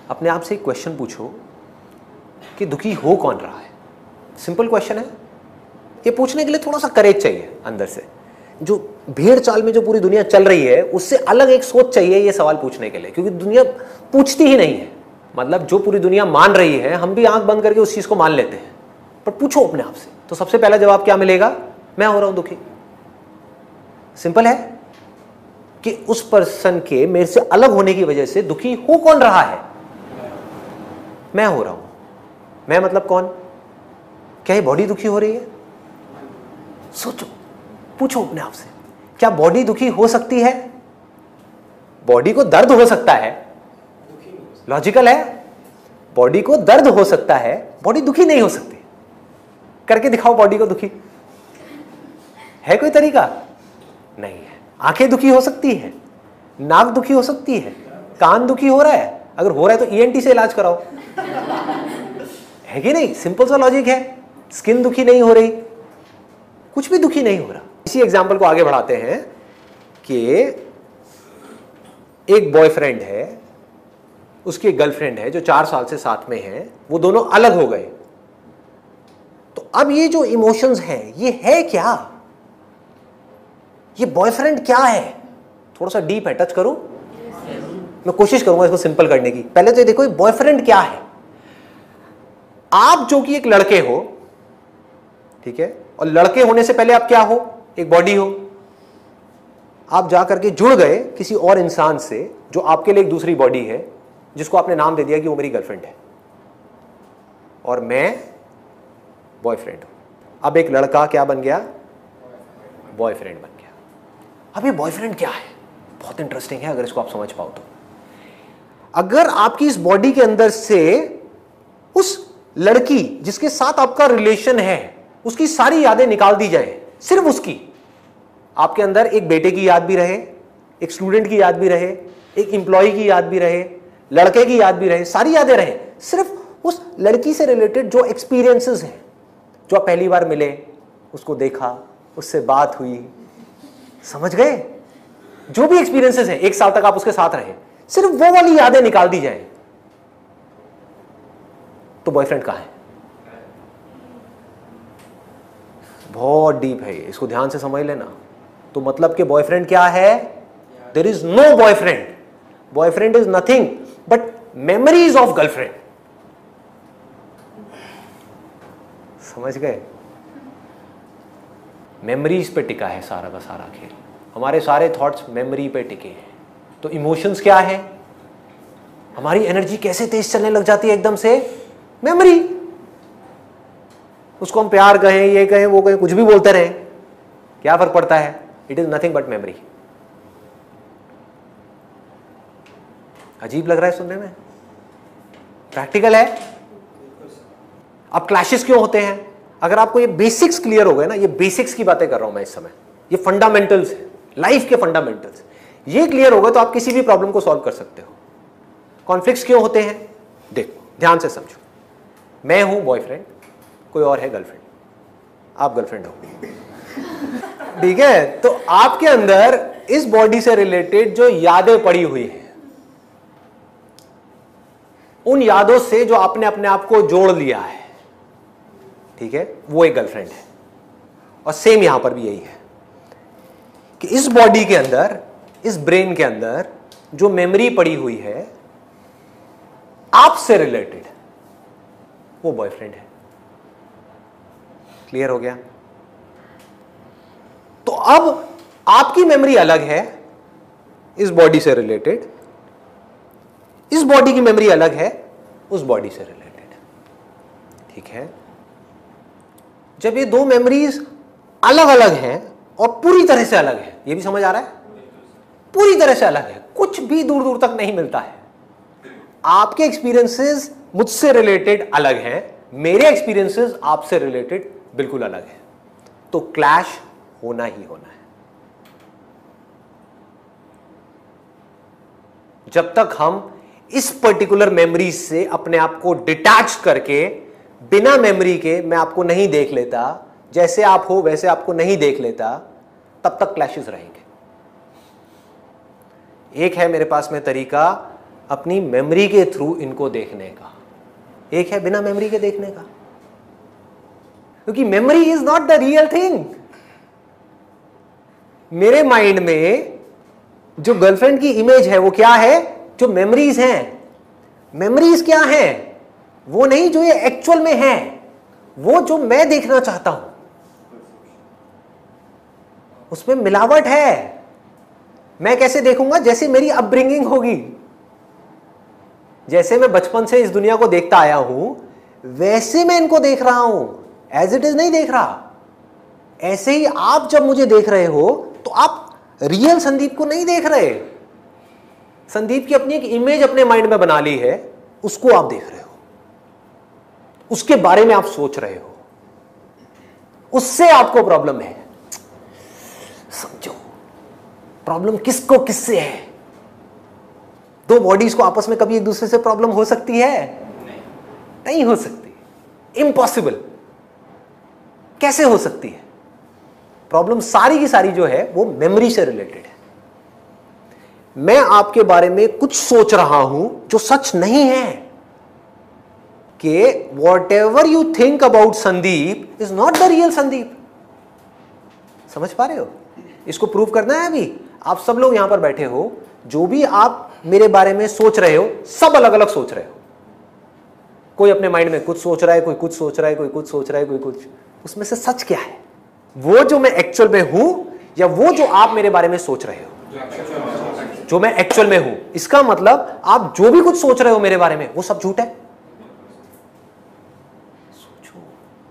अपने आप से एक क्वेश्चन पूछो कि दुखी हो कौन रहा है। सिंपल क्वेश्चन है, ये पूछने के लिए थोड़ा सा करेज चाहिए अंदर से। जो भेड़ चाल में जो पूरी दुनिया चल रही है उससे अलग एक सोच चाहिए ये सवाल पूछने के लिए, क्योंकि दुनिया पूछती ही नहीं है। मतलब जो पूरी दुनिया मान रही है हम भी आंख बंद करके उस चीज को मान लेते हैं, पर पूछो अपने आप से तो सबसे पहला जवाब क्या मिलेगा? मैं हो रहा हूं दुखी। सिंपल है कि उस पर्सन के मेरे से अलग होने की वजह से दुखी हो कौन रहा है? मैं हो रहा हूं। मैं मतलब कौन? क्या ये बॉडी दुखी हो रही है? सोचो, पूछो अपने आप से, क्या बॉडी दुखी हो सकती है? बॉडी को दर्द हो सकता है, लॉजिकल है। बॉडी को दर्द हो सकता है, बॉडी दुखी नहीं हो सकती। करके दिखाओ बॉडी को दुखी। है कोई तरीका? नहीं है। आंखें दुखी हो सकती है, नाक दुखी हो सकती है, कान दुखी हो रहा है, अगर हो रहा है तो ईएनटी से इलाज कराओ। है कि नहीं? सिंपल सा लॉजिक है। स्किन दुखी नहीं हो रही, कुछ भी दुखी नहीं हो रहा। इसी एग्जांपल को आगे बढ़ाते हैं कि एक बॉयफ्रेंड है, उसकी एक गर्लफ्रेंड है जो 4 साल से साथ में है, वो दोनों अलग हो गए। तो अब ये जो इमोशंस हैं ये है क्या? ये बॉयफ्रेंड क्या है? थोड़ा सा डीप है, टच करूं? मैं कोशिश करूंगा इसको सिंपल करने की। पहले तो ये देखो बॉयफ्रेंड क्या है। आप जो कि एक लड़के हो, ठीक है, और लड़के होने से पहले आप क्या हो? एक बॉडी हो। आप जाकर के जुड़ गए किसी और इंसान से जो आपके लिए एक दूसरी बॉडी है, जिसको आपने नाम दे दिया कि वो मेरी गर्लफ्रेंड है और मैं बॉयफ्रेंड हूं। अब एक लड़का क्या बन गया? बॉयफ्रेंड बन गया। अब ये बॉयफ्रेंड क्या है? बहुत इंटरेस्टिंग है अगर इसको आप समझ पाओ तो। अगर आपकी इस बॉडी के अंदर से उस लड़की जिसके साथ आपका रिलेशन है उसकी सारी यादें निकाल दी जाए, सिर्फ उसकी, आपके अंदर एक बेटे की याद भी रहे, एक स्टूडेंट की याद भी रहे, एक एम्प्लॉय की याद भी रहे, लड़के की याद भी रहे, सारी यादें रहे, सिर्फ उस लड़की से रिलेटेड जो एक्सपीरियंसेस हैं, जो आप पहली बार मिले, उसको देखा, उससे बात हुई, समझ गए? जो भी एक्सपीरियंसेस हैं, 1 साल तक आप उसके साथ रहे, सिर्फ वो वाली यादें निकाल दी जाए, तो बॉयफ्रेंड कहां है? बहुत डीप है ये, इसको ध्यान से समझ लेना। तो मतलब कि बॉयफ्रेंड क्या है? There is no boyfriend. Boyfriend is nothing but memories of girlfriend. समझ गए? मेमोरीज पे टिका है सारा का सारा खेल। हमारे सारे थॉट्स मेमोरी पे टिके हैं। तो इमोशंस क्या है? हमारी एनर्जी कैसे तेज चलने लग जाती है एकदम से? मेमोरी। उसको हम प्यार कहें, ये कहें, वो कहें, कुछ भी बोलते रहें, क्या फर्क पड़ता है? It is nothing but memory. अजीब लग रहा है सुनने में? प्रैक्टिकल है। अब क्लैशेस क्यों होते हैं? अगर आपको ये बेसिक्स क्लियर हो गए ना, ये बेसिक्स की बातें कर रहा हूं मैं इस समय, ये फंडामेंटल्स है, लाइफ के फंडामेंटल्स, ये क्लियर हो गए तो आप किसी भी प्रॉब्लम को सॉल्व कर सकते हो। कॉन्फ्लिक्ट्स क्यों होते हैं? देखो, ध्यान से समझो। मैं हूं बॉयफ्रेंड, कोई और है गर्लफ्रेंड, आप गर्लफ्रेंड हो, ठीक है? तो आपके अंदर इस बॉडी से रिलेटेड जो यादें पड़ी हुई हैं, उन यादों से जो आपने अपने आप को जोड़ लिया है, ठीक है, वो एक गर्लफ्रेंड है। और सेम यहां पर भी यही है कि इस बॉडी के अंदर, इस ब्रेन के अंदर जो मेमोरी पड़ी हुई है आपसे रिलेटेड, वो बॉयफ्रेंड है। क्लियर हो गया? तो अब आपकी मेमोरी अलग है इस बॉडी से रिलेटेड, इस बॉडी की मेमोरी अलग है उस बॉडी से रिलेटेड, ठीक है? जब ये दो मेमोरीज अलग अलग हैं और पूरी तरह से अलग है, ये भी समझ आ रहा है? पूरी तरह से अलग है, कुछ भी दूर दूर तक नहीं मिलता है। आपके एक्सपीरियंसेस मुझसे रिलेटेड अलग हैं, मेरे एक्सपीरियंसेस आपसे रिलेटेड बिल्कुल अलग है, तो क्लैश होना ही होना है। जब तक हम इस पर्टिकुलर मेमोरी से अपने आप को डिटैच करके, बिना मेमोरी के मैं आपको नहीं देख लेता, जैसे आप हो वैसे आपको नहीं देख लेता, तब तक क्लैशेस रहेंगे। एक है मेरे पास में तरीका, अपनी मेमोरी के थ्रू इनको देखने का, एक है बिना मेमोरी के देखने का, क्योंकि memory is not the real thing. मेरे माइंड में जो गर्लफ्रेंड की इमेज है वो क्या है? जो मेमोरीज हैं। मेमोरीज क्या है? वो नहीं जो ये एक्चुअल में है, वो जो मैं देखना चाहता हूं, उसमें मिलावट है। मैं कैसे देखूंगा? जैसे मेरी अपब्रिंगिंग होगी, जैसे मैं बचपन से इस दुनिया को देखता आया हूं, वैसे मैं इनको देख रहा हूं, एज इट इज नहीं देख रहा। ऐसे ही आप जब मुझे देख रहे हो तो आप रियल संदीप को नहीं देख रहे। संदीप की अपनी एक इमेज अपने माइंड में बना ली है, उसको आप देख रहे हो, उसके बारे में आप सोच रहे हो, उससे आपको प्रॉब्लम है। समझो प्रॉब्लम किसको किससे है? दो बॉडीज को आपस में कभी एक दूसरे से प्रॉब्लम हो सकती है? नहीं हो सकती, इम्पॉसिबल। कैसे हो सकती है? प्रॉब्लम सारी की सारी जो है वो मेमोरी से रिलेटेड है। मैं आपके बारे में कुछ सोच रहा हूं जो सच नहीं है, कि whatever you think about Sandeep is not the real Sandeep. समझ पा रहे हो? इसको प्रूव करना है। अभी आप सब लोग यहां पर बैठे हो, जो भी आप मेरे बारे में सोच रहे हो, सब अलग अलग सोच रहे हो। कोई अपने माइंड में कुछ सोच रहा है, कोई कुछ सोच रहा है, कोई कुछ सोच रहा है, कोई कुछ। उसमें से सच क्या है? वो जो मैं एक्चुअल में हूं, या वो जो आप मेरे बारे में सोच रहे हो? जो मैं एक्चुअल में हूं। इसका मतलब आप जो भी कुछ सोच रहे हो मेरे बारे में, वो सब झूठ है। सोचो,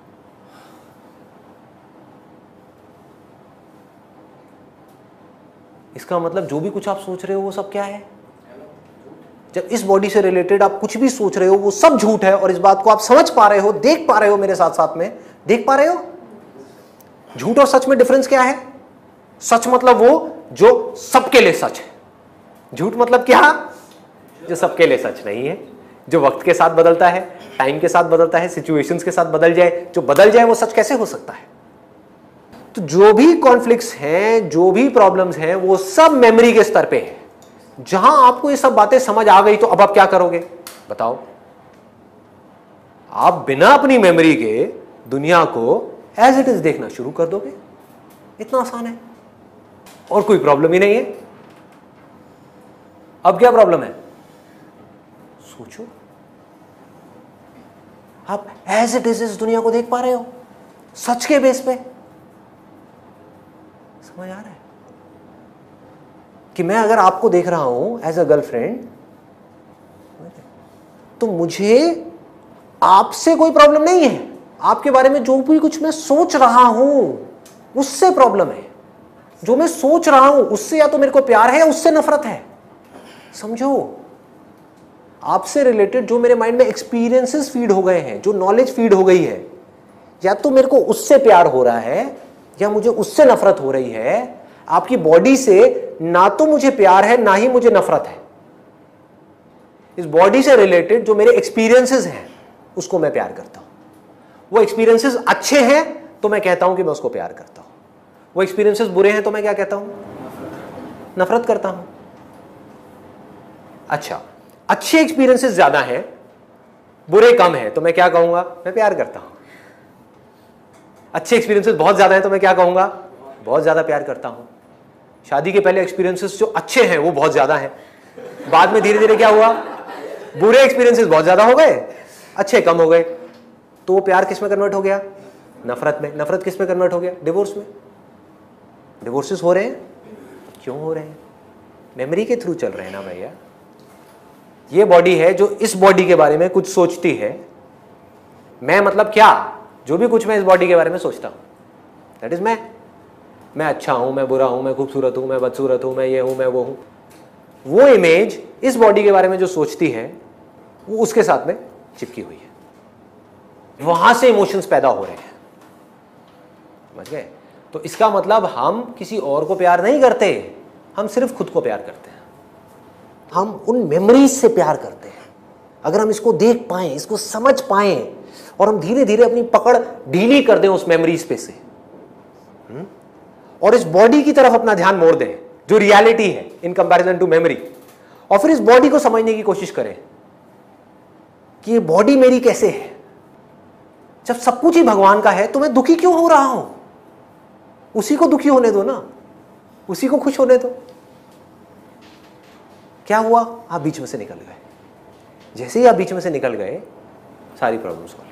इसका मतलब जो भी कुछ आप सोच रहे हो वो सब क्या है? जब इस बॉडी से रिलेटेड आप कुछ भी सोच रहे हो वो सब झूठ है, और इस बात को आप समझ पा रहे हो, देख पा रहे हो, मेरे साथ साथ में देख पा रहे हो। झूठ और सच में डिफरेंस क्या है? सच मतलब वो जो सबके लिए सच है। झूठ मतलब क्या? जो सबके लिए सच नहीं है, जो वक्त के साथ बदलता है, टाइम के साथ बदलता है, सिचुएशंस के साथ बदल जाए। जो बदल जाए वो सच कैसे हो सकता है? तो जो भी कॉन्फ्लिक्ट्स हैं, जो भी प्रॉब्लम्स हैं, वो सब मेमोरी के स्तर पे है। जहां आपको ये सब बातें समझ आ गई तो अब आप क्या करोगे बताओ? आप बिना अपनी मेमोरी के दुनिया को एज इट इज देखना शुरू कर दोगे। इतना आसान है, और कोई प्रॉब्लम ही नहीं है। अब क्या प्रॉब्लम है? सोचो, आप एज इट इज इस दुनिया को देख पा रहे हो, सच के बेस पे। समझ आ रहा है कि मैं अगर आपको देख रहा हूं एज अ गर्लफ्रेंड, तो मुझे आपसे कोई प्रॉब्लम नहीं है। आपके बारे में जो भी कुछ मैं सोच रहा हूं उससे प्रॉब्लम है। जो मैं सोच रहा हूं उससे या तो मेरे को प्यार है या उससे नफरत है। समझो, आपसे रिलेटेड जो मेरे माइंड में एक्सपीरियंसेस फीड हो गए हैं, जो नॉलेज फीड हो गई है, या तो मेरे को उससे प्यार हो रहा है या मुझे उससे नफरत हो रही है। आपकी बॉडी से ना तो मुझे प्यार है ना ही मुझे नफरत है। इस बॉडी से रिलेटेड जो मेरे एक्सपीरियंसेस हैं उसको मैं प्यार करता हूं। वो एक्सपीरियंसेस अच्छे हैं तो मैं कहता हूं कि मैं उसको प्यार करता हूं। वो एक्सपीरियंसेस बुरे हैं तो मैं क्या कहता हूं? नफरत करता हूं। अच्छा, अच्छे एक्सपीरियंसेस ज्यादा हैं, बुरे कम हैं, तो मैं क्या कहूंगा? मैं प्यार करता हूं। अच्छे एक्सपीरियंसेस बहुत ज्यादा हैं तो मैं क्या कहूंगा? बहुत ज्यादा प्यार करता हूं। शादी के पहले एक्सपीरियंसेस जो अच्छे हैं वो बहुत ज्यादा हैं, बाद में धीरे धीरे क्या हुआ? बुरे एक्सपीरियंसेस बहुत ज्यादा हो गए, अच्छे कम हो गए, तो वो प्यार किस में कन्वर्ट हो गया? नफरत में। नफरत किस में कन्वर्ट हो गया? डिवोर्स में। डिवोर्सेस हो रहे हैं, क्यों हो रहे हैं? मेमोरी के थ्रू चल रहे हैं ना भैया। ये बॉडी है जो इस बॉडी के बारे में कुछ सोचती है। मैं मतलब क्या? जो भी कुछ मैं इस बॉडी के बारे में सोचता हूं, दैट इज मैं अच्छा हूं, मैं बुरा हूं, मैं खूबसूरत हूं, मैं बदसूरत हूं, मैं ये हूं, मैं वो हूं। वो इमेज इस बॉडी के बारे में जो सोचती है वो उसके साथ में चिपकी हुई है। वहां से इमोशंस पैदा हो रहे हैं। समझ गए? तो इसका मतलब हम किसी और को प्यार नहीं करते, हम सिर्फ खुद को प्यार करते हैं। हम उन मेमोरीज से प्यार करते हैं। अगर हम इसको देख पाएं, इसको समझ पाएं, और हम धीरे धीरे अपनी पकड़ ढीली कर दें उस मेमोरीज पे से, और इस बॉडी की तरफ अपना ध्यान मोड़ दें जो रियलिटी है इन कंपैरिजन टू मेमोरी, और फिर इस बॉडी को समझने की कोशिश करें कि ये बॉडी मेरी कैसे है। जब सब कुछ ही भगवान का है तो मैं दुखी क्यों हो रहा हूं? उसी को दुखी होने दो ना, उसी को खुश होने दो। क्या हुआ? आप बीच में से निकल गए। जैसे ही आप बीच में से निकल गए, सारी प्रॉब्लम सॉल्व।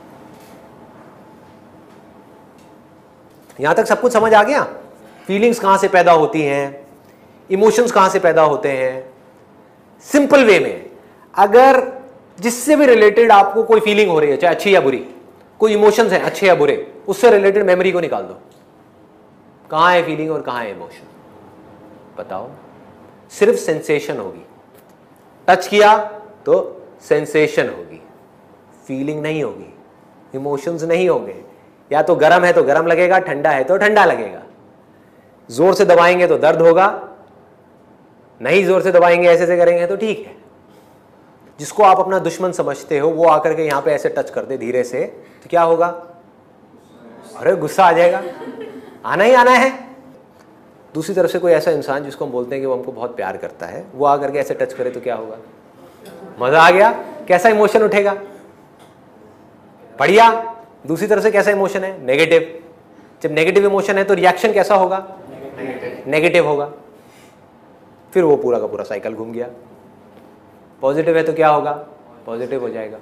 यहां तक सब कुछ समझ आ गया? फीलिंग्स कहां से पैदा होती हैं, इमोशंस कहां से पैदा होते हैं। सिंपल वे में, अगर जिससे भी रिलेटेड आपको कोई फीलिंग हो रही है, चाहे अच्छी या बुरी, कोई इमोशंस है अच्छे या बुरे, उससे रिलेटेड मेमोरी को निकाल दो। कहां है फीलिंग और कहां है इमोशन? बताओ। सिर्फ सेंसेशन होगी। टच किया तो सेंसेशन होगी, फीलिंग नहीं होगी, इमोशंस नहीं होंगे। या तो गर्म है तो गर्म लगेगा, ठंडा है तो ठंडा लगेगा। जोर से दबाएंगे तो दर्द होगा, नहीं जोर से दबाएंगे, ऐसे से करेंगे तो ठीक है। जिसको आप अपना दुश्मन समझते हो वो आकर के यहां पे ऐसे टच कर दे धीरे से, तो क्या होगा? अरे गुस्सा आ जाएगा, आना ही आना है। दूसरी तरफ से कोई ऐसा इंसान जिसको हम बोलते हैं कि वो हमको बहुत प्यार करता है, वो आकर के ऐसे टच करे तो क्या होगा? मजा आ गया। कैसा इमोशन उठेगा? बढ़िया। दूसरी तरफ से कैसा इमोशन है? नेगेटिव। जब नेगेटिव इमोशन है तो रिएक्शन कैसा होगा? नेगेटिव होगा। फिर वो पूरा का पूरा साइकिल घूम गया। पॉजिटिव है तो क्या होगा? पॉजिटिव हो जाएगा।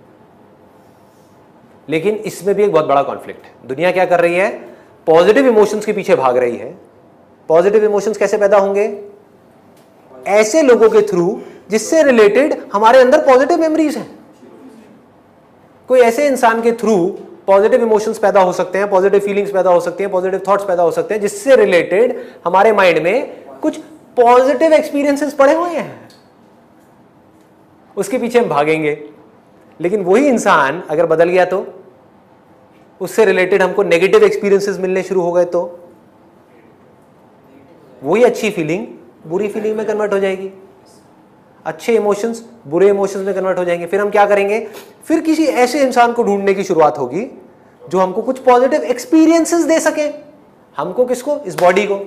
लेकिन इसमें भी एक बहुत बड़ा कॉन्फ्लिक्ट है। दुनिया क्या कर रही है? पॉजिटिव इमोशंस के पीछे भाग रही है। पॉजिटिव इमोशंस कैसे पैदा होंगे? ऐसे लोगों के थ्रू जिससे रिलेटेड हमारे अंदर पॉजिटिव मेमोरीज हैं। कोई ऐसे इंसान के थ्रू पॉजिटिव इमोशंस पैदा हो सकते हैं, पॉजिटिव फीलिंग्स पैदा हो सकती हैं, पॉजिटिव थॉट्स पैदा हो सकते हैं, जिससे रिलेटेड हमारे माइंड में कुछ पॉजिटिव एक्सपीरियंसेस पड़े हुए हैं। उसके पीछे हम भागेंगे। लेकिन वही इंसान अगर बदल गया तो, उससे रिलेटेड हमको नेगेटिव एक्सपीरियंसेस मिलने शुरू हो गए तो वही अच्छी फीलिंग बुरी फीलिंग में कन्वर्ट हो जाएगी, अच्छे इमोशंस बुरे इमोशंस में कन्वर्ट हो जाएंगे। फिर हम क्या करेंगे? फिर किसी ऐसे इंसान को ढूंढने की शुरुआत होगी जो हमको कुछ पॉजिटिव एक्सपीरियंसेस दे सके। हमको किसको? इस बॉडी को।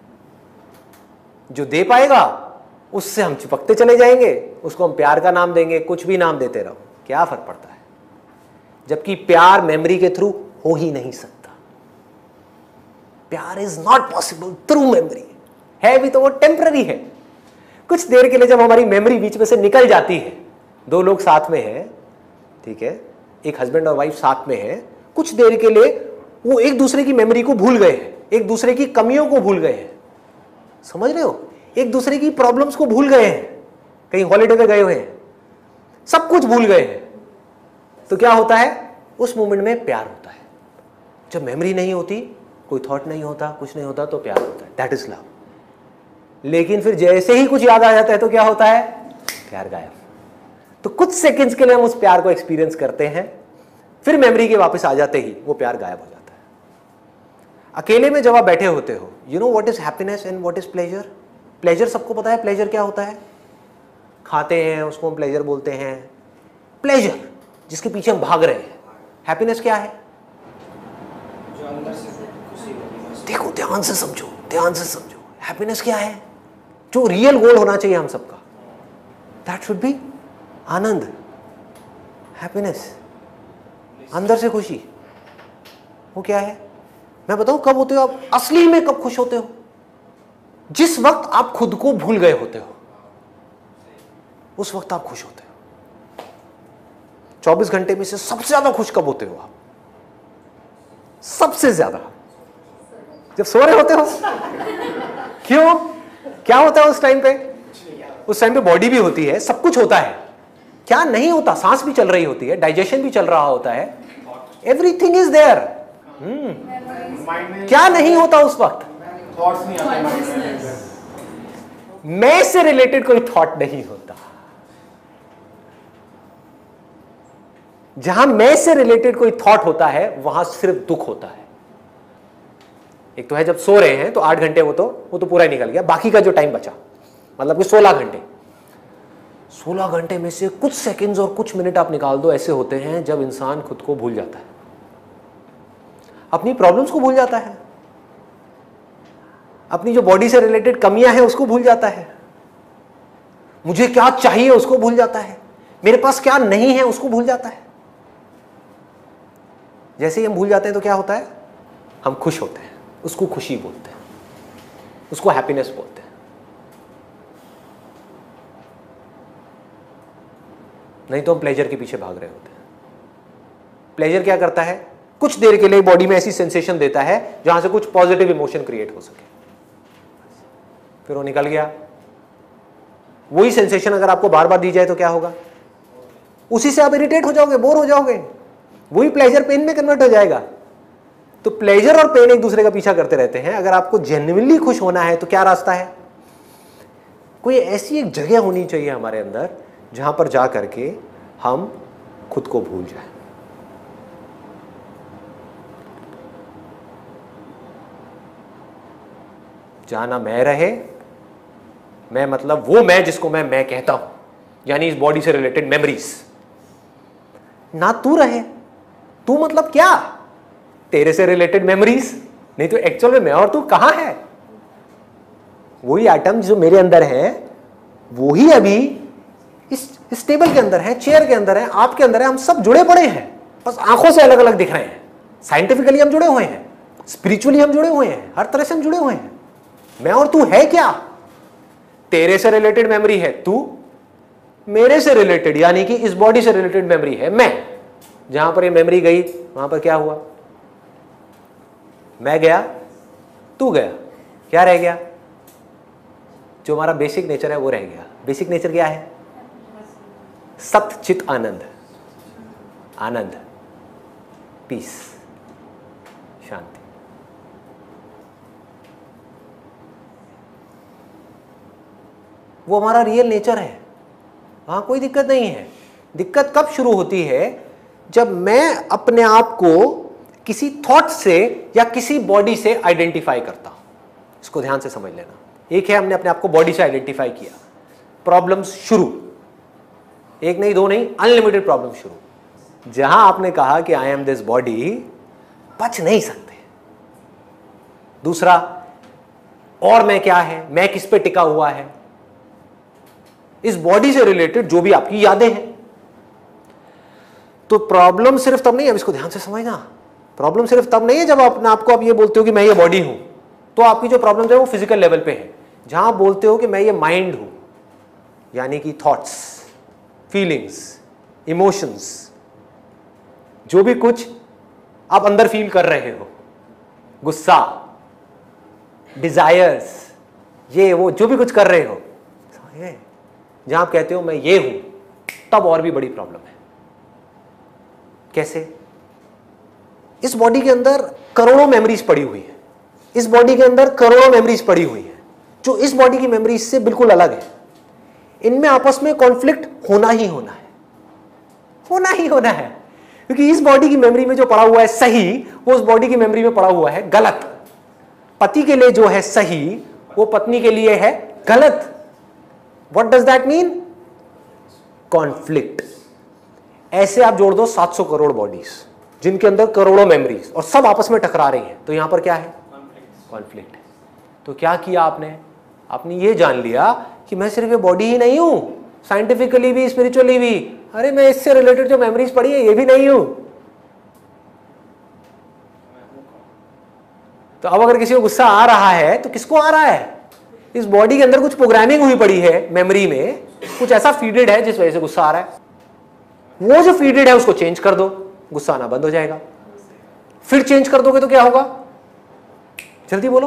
जो दे पाएगा उससे हम चिपकते चले जाएंगे, उसको हम प्यार का नाम देंगे, कुछ भी नाम देते रहो, क्या फर्क पड़ता है? जबकि प्यार मेमोरी के थ्रू हो ही नहीं सकता। प्यार is not possible through memory. है भी तो वो टेम्पररी है। कुछ देर के लिए जब हमारी मेमोरी बीच में से निकल जाती है, दो लोग साथ में हैं, ठीक है, एक हस्बैंड और वाइफ साथ में हैं, कुछ देर के लिए वो एक दूसरे की मेमोरी को भूल गए हैं, एक दूसरे की कमियों को भूल गए हैं, समझ रहे हो, एक दूसरे की प्रॉब्लम्स को भूल गए हैं, कहीं हॉलिडे पे गए हुए हैं, सब कुछ भूल गए हैं, तो क्या होता है? उस मोमेंट में प्यार होता है। जब मेमोरी नहीं होती, कोई थॉट नहीं होता, कुछ नहीं होता, तो प्यार होता है, दैट इज लव। लेकिन फिर जैसे ही कुछ याद आ जाता है तो क्या होता है? प्यार गायब। तो कुछ सेकंड्स के लिए हम उस प्यार को एक्सपीरियंस करते हैं, फिर मेमोरी के वापस आ जाते ही वो प्यार गायब हो जाता है। अकेले में जब आप बैठे होते हो, you know what is happiness and what is pleasure? Pleasure सबको पता है, प्लेजर क्या होता है? खाते हैं उसको हम प्लेजर बोलते हैं, प्लेजर जिसके पीछे हम भाग रहे हैं। हैप्पीनेस क्या है? जो अंदर से खुशी होती है। देखो, ध्यान से समझो, ध्यान से समझो। हैप्पीनेस क्या है? जो रियल गोल होना चाहिए हम सबका, दैट शुड बी आनंद, हैप्पीनेस, अंदर से खुशी। वो क्या है? मैं बताऊं कब होते हो आप असली में? कब खुश होते हो? जिस वक्त आप खुद को भूल गए होते हो, उस वक्त आप खुश होते हो। 24 घंटे में से सबसे ज्यादा खुश कब होते हो आप? सबसे ज्यादा जब सो रहे होते हो। क्यों? क्या होता है उस टाइम पे? उस टाइम पे बॉडी भी होती है, सब कुछ होता है। क्या नहीं होता? सांस भी चल रही होती है, डाइजेशन भी चल रहा होता है, एवरीथिंग इज देयर। क्या नहीं होता उस वक्त? थॉट्स नहीं आते। मैं से रिलेटेड कोई थॉट नहीं होता। जहां मैं से रिलेटेड कोई थॉट होता है वहां सिर्फ दुख होता है। एक तो है जब सो रहे हैं तो 8 घंटे वो तो पूरा ही निकल गया, बाकी का जो टाइम बचा मतलब कि 16 घंटे, 16 घंटे में से कुछ सेकंड्स और कुछ मिनट आप निकाल दो, ऐसे होते हैं जब इंसान खुद को भूल जाता है, अपनी प्रॉब्लम्स को भूल जाता है, अपनी जो बॉडी से रिलेटेड कमियां हैं उसको भूल जाता है, मुझे क्या चाहिए उसको भूल जाता है, मेरे पास क्या नहीं है उसको भूल जाता है। जैसे ही हम भूल जाते हैं तो क्या होता है, हम खुश होते हैं, उसको खुशी बोलते हैं, उसको हैप्पीनेस बोलते हैं। नहीं तो हम प्लेजर के पीछे भाग रहे होते हैं। प्लेजर क्या करता है, कुछ देर के लिए बॉडी में ऐसी सेंसेशन देता है जहां से कुछ पॉजिटिव इमोशन क्रिएट हो सके, फिर वो निकल गया। वही सेंसेशन अगर आपको बार बार दी जाए तो क्या होगा, उसी से आप इरिटेट हो जाओगे, बोर हो जाओगे, वही प्लेजर पेन में कन्वर्ट हो जाएगा। तो प्लेजर और पेन एक दूसरे का पीछा करते रहते हैं। अगर आपको जेन्युइनली खुश होना है तो क्या रास्ता है, कोई ऐसी एक जगह होनी चाहिए हमारे अंदर जहां पर जा करके हम खुद को भूल जाएं। जहां ना मैं रहे, मैं मतलब वो मैं जिसको मैं कहता हूं, यानी इस बॉडी से रिलेटेड मेमोरीज, ना तू रहे। तू मतलब क्या, तेरे से रिलेटेड मेमोरीज, नहीं तो एक्चुअल में मैं और तू कहां है। वही आइटम जो मेरे अंदर है वही अभी इस टेबल के अंदर है, चेयर के अंदर है, आपके अंदर है। हम सब जुड़े पड़े हैं, बस आंखों से अलग अलग दिख रहे हैं। साइंटिफिकली हम जुड़े हुए हैं, स्पिरिचुअली हम जुड़े हुए हैं, हर तरह से हम जुड़े हुए हैं। मैं और तू है क्या, तेरे से रिलेटेड मेमोरी है तू, मेरे से रिलेटेड यानी कि इस बॉडी से रिलेटेड मेमोरी है मैं। जहां पर ये मेमोरी गई वहां पर क्या हुआ, मैं गया, तू गया, क्या रह गया, जो हमारा बेसिक नेचर है वो रह गया। बेसिक नेचर क्या है, सत चित आनंद, आनंद, पीस, शांति। वो हमारा रियल नेचर है, वहां कोई दिक्कत नहीं है। दिक्कत कब शुरू होती है, जब मैं अपने आप को किसी थॉट से या किसी बॉडी से आइडेंटिफाई करता हूं। इसको ध्यान से समझ लेना। एक है हमने अपने आप को बॉडी से आइडेंटिफाई किया, प्रॉब्लम्स शुरू, एक नहीं दो नहीं, अनलिमिटेड प्रॉब्लम शुरू। जहां आपने कहा कि आई एम दिस बॉडी, बच नहीं सकते। दूसरा, और मैं क्या है, मैं किस पे टिका हुआ है, इस बॉडी से रिलेटेड जो भी आपकी यादें हैं। तो प्रॉब्लम सिर्फ तब नहीं है, अब इसको ध्यान से समझना, प्रॉब्लम सिर्फ तब नहीं है जब अपने आपको आप ये बोलते हो कि मैं ये बॉडी हूं, तो आपकी जो प्रॉब्लम है वो फिजिकल लेवल पे है। जहां आप बोलते हो कि मैं ये माइंड हूं, यानी कि थॉट्स, फीलिंग्स, इमोशंस, जो भी कुछ आप अंदर फील कर रहे हो, गुस्सा, डिजायर्स, ये वो जो भी कुछ कर रहे हो, जहां आप कहते हो मैं ये हूं, तब और भी बड़ी प्रॉब्लम है। कैसे, इस बॉडी के अंदर करोड़ों मेमोरीज पड़ी हुई है, इस बॉडी के अंदर करोड़ों मेमोरीज पड़ी हुई है जो इस बॉडी की मेमोरीज से बिल्कुल अलग है। इनमें आपस में कॉन्फ्लिक्ट होना ही होना है, होना ही होना है, क्योंकि इस बॉडी की मेमोरी में जो पड़ा हुआ है सही, वो उस बॉडी की मेमोरी में पड़ा हुआ है गलत। पति के लिए जो है सही, वो पत्नी के लिए है गलत। What does that mean, conflict. ऐसे आप जोड़ दो 700 करोड़ बॉडीज जिनके अंदर करोड़ों मेमोरीज और सब आपस में टकरा रही हैं, तो यहां पर क्या है, कॉन्फ्लिक्ट है। तो क्या किया आपने, आपने ये जान लिया कि मैं सिर्फ ये बॉडी ही नहीं हूं, साइंटिफिकली भी, स्पिरिचुअली भी, अरे मैं इससे रिलेटेड जो मेमोरीज पड़ी है ये भी नहीं हूं। तो अब अगर किसी को गुस्सा आ रहा है तो किसको आ रहा है, इस बॉडी के अंदर कुछ प्रोग्रामिंग हुई पड़ी है, मेमोरी में कुछ ऐसा फीडेड है जिस वजह से गुस्सा आ रहा है। वो जो फीडेड है उसको चेंज कर दो, गुस्सा आना बंद हो जाएगा। फिर चेंज कर दोगे तो क्या होगा, जल्दी बोलो,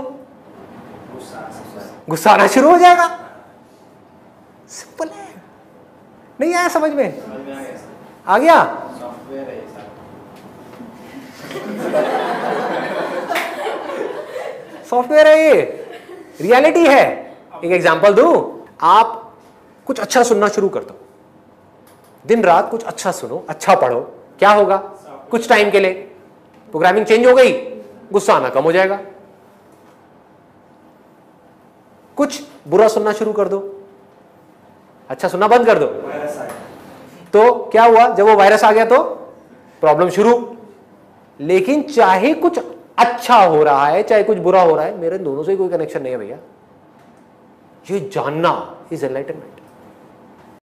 गुस्सा आना शुरू हो जाएगा। सिंपल है, नहीं आया समझ में, आ गया। सॉफ्टवेयर है ये सारा। सॉफ्टवेयर है ये, रियलिटी है। एक एग्जांपल दूं, आप कुछ अच्छा सुनना शुरू कर दो, दिन रात कुछ अच्छा सुनो, अच्छा पढ़ो, क्या होगा, कुछ टाइम के लिए प्रोग्रामिंग चेंज हो गई, गुस्सा आना कम हो जाएगा। कुछ बुरा सुनना शुरू कर दो, अच्छा सुनना बंद कर दो, वायरस आया। तो क्या हुआ, जब वो वायरस आ गया तो प्रॉब्लम शुरू। लेकिन चाहे कुछ अच्छा हो रहा है चाहे कुछ बुरा हो रहा है, मेरे दोनों से कोई कनेक्शन नहीं है भैया। ये जानना इज एनलाइटनमेंट।